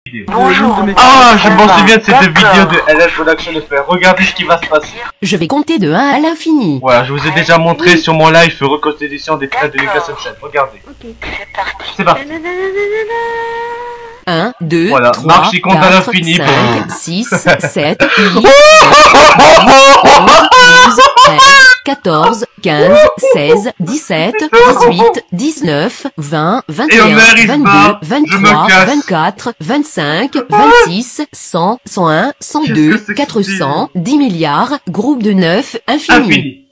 Bonjour. Ah, je m'en souviens de cette vidéo de LL Production FR. Regardez ce qui va se passer. Je vais compter de 1 à l'infini. Voilà, je vous ai déjà montré sur mon live reconstitution des traits de Lucas Sunshine. Regardez. C'est parti. 1, 2, Voilà, 3, marche, il compte à 4, l'infini. 5, 6, 7, 8, 9, 10, 11, 13, 14, 15, 16, 17, 18, 19, 20, 21, 22, 23, 24, 25, 26, 100, 101, 102, 400, 10 milliards, groupe de 9, infini.